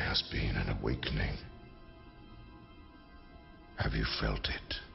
has been an awakening. Have you felt it?